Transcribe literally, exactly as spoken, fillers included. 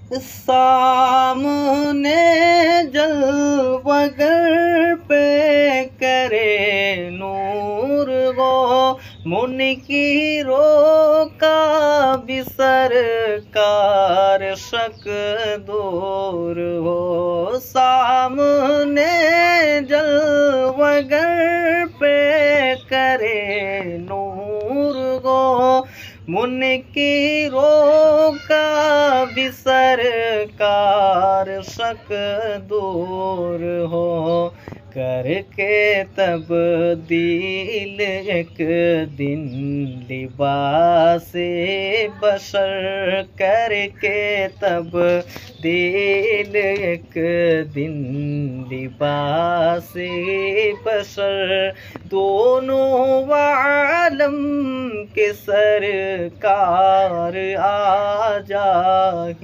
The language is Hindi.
सामने जलवगर पे करे नूर गो, मुनकिरो का भी सरकार शक दूर हो। सामने जलवगर पे करे नूर गो, मुनकिरो का भी सरकार शक दूर हो। करके तब्दील एक दिन लिबासे बशर, करके तब्दील एक दिन लिबासे बशर, दोनों आलम के सरकार आ जा।